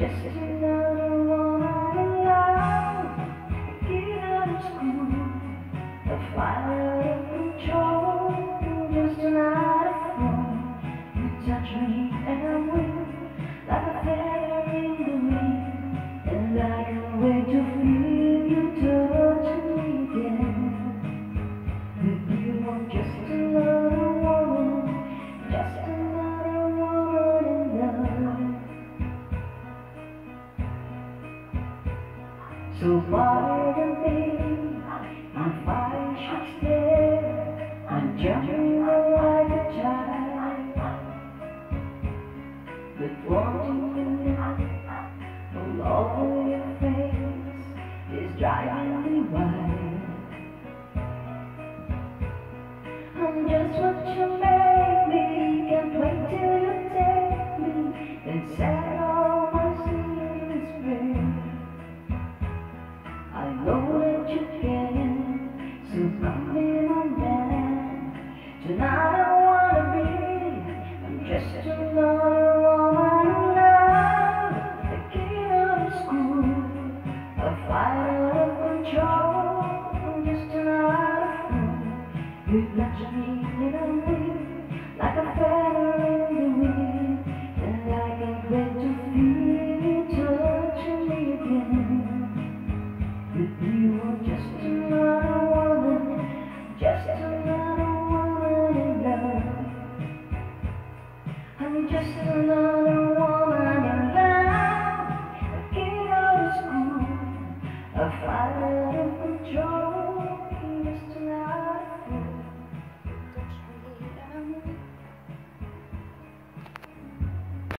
just another woman in love. Get out of school, a fire out of control. Just another fool. You touch me and I win, like a feather in the wind. And I can't wait to feel you touching me again. With you I'm just another woman, just another woman in love. So pardon me if I should stay. I'm jumping like a child, but wanting you all over your face is driving me wild. I'm just what you made me, can't wait till you take me and set all my sins free. I know that you can, so come in on that. Tonight I wanna be, I'm just another woman in love. A kid out of school, a fighter out of control. I'm just another fool. You touch me in a wind, like a feather in the wind. And I can't wait to feel you touching me again. With you I'm just another woman, just another woman in love. I'm just another woman in love. A kid out of school, a fighter out of control.